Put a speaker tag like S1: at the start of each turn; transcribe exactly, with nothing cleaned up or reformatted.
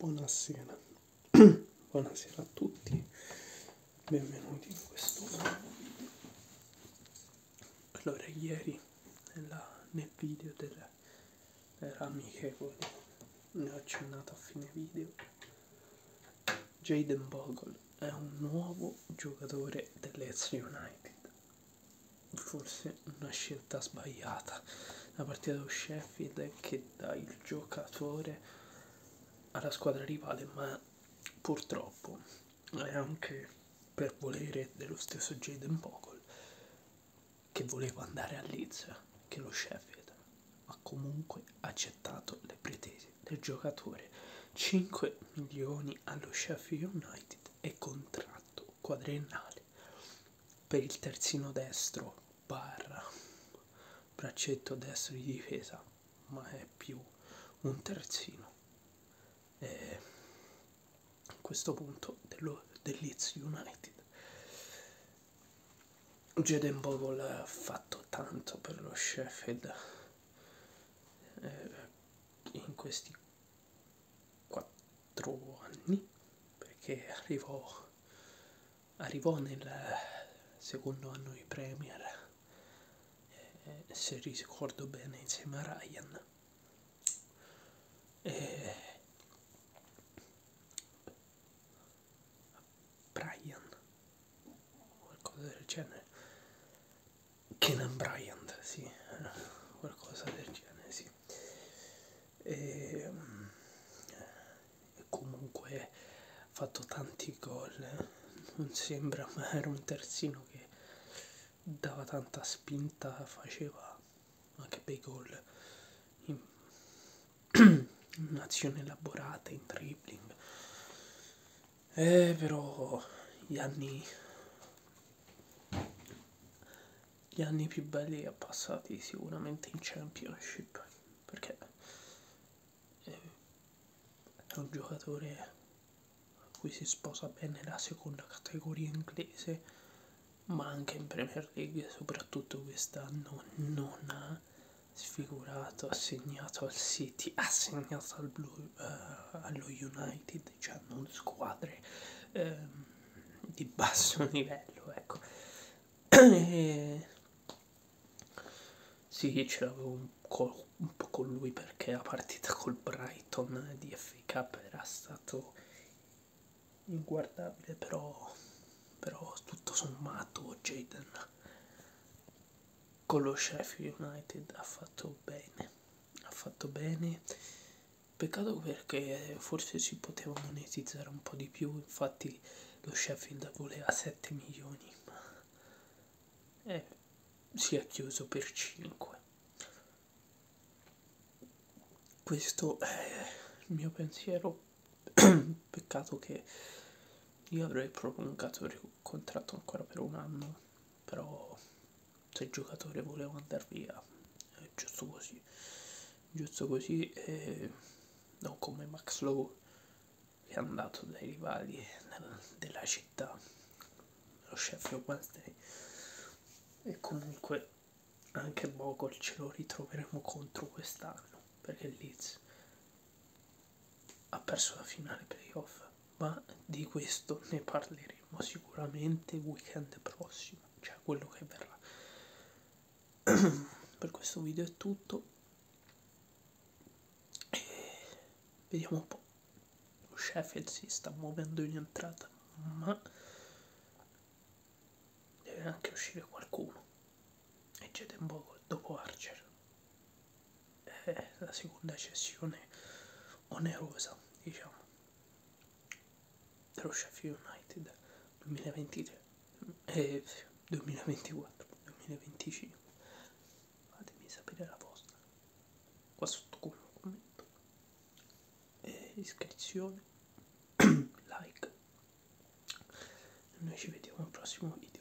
S1: Buonasera, buonasera a tutti, benvenuti in questo nuovo video. Allora, ieri nella, nel video della, della amichevole ne ho accennato a fine video. Jayden Bogle è un nuovo giocatore dell'Leeds United, forse una scelta sbagliata. La partita dello Sheffield è che dà il giocatore alla squadra rivale, ma purtroppo è anche per volere dello stesso Jayden Bogle, che voleva andare a Leeds, che lo Sheffield ha comunque accettato le pretese del giocatore. cinque milioni allo Sheffield United e contratto quadriennale per il terzino destro barra braccetto destro di difesa, ma è più un terzino. E a questo punto dello, del Leeds United, Jayden Bogle ha fatto tanto per lo Sheffield eh, in questi quattro anni, perché arrivò arrivò nel secondo anno di Premier, eh, se ricordo bene, insieme a Ryan, e Brian, qualcosa del genere, Kenan Bryant, sì, qualcosa del genere, sì. E, e comunque ha fatto tanti gol, non sembra, ma era un terzino che dava tanta spinta, faceva anche bei gol in, in azione elaborata, in dribbling. Eh, però gli anni gli anni più belli li ha passati sicuramente in Championship, perché è un giocatore a cui si sposa bene la seconda categoria inglese, ma anche in Premier League, soprattutto quest'anno non ha sfigurato, ha segnato al City, ha segnato al Blue, uh, allo United, cioè non squadre uh, di basso livello, ecco. E sì, ce l'avevo un, co- un po' con lui, perché la partita col Brighton di F A Cup era stato inguardabile, però, però tutto sommato Jayden con lo Sheffield United ha fatto bene, ha fatto bene. Peccato perché forse si poteva monetizzare un po' di più, infatti lo Sheffield voleva sette milioni, ma eh, si è chiuso per cinque. Questo è il mio pensiero. Peccato che io avrei prolungato il contratto ancora per un anno, però se il giocatore voleva andare via è giusto così, giusto così, e non come Max Lowe, che è andato dai rivali nel, della città, lo Sheffield Wednesday. E comunque anche Bogle ce lo ritroveremo contro quest'anno, perché il Leeds ha perso la finale playoff, ma di questo ne parleremo sicuramente weekend prossimo, cioè quello che verrà. Per questo video è tutto e vediamo un po'. Lo Sheffield si sta muovendo in entrata, ma deve anche uscire qualcuno, e Jayden Bogle dopo Archer è la seconda cessione onerosa, diciamo, dello Sheffield United duemilaventitré e duemilaventiquattro duemilaventicinque. Fatemi sapere la vostra qua sotto con un commento, e iscrizione, like. Noi ci vediamo al prossimo video.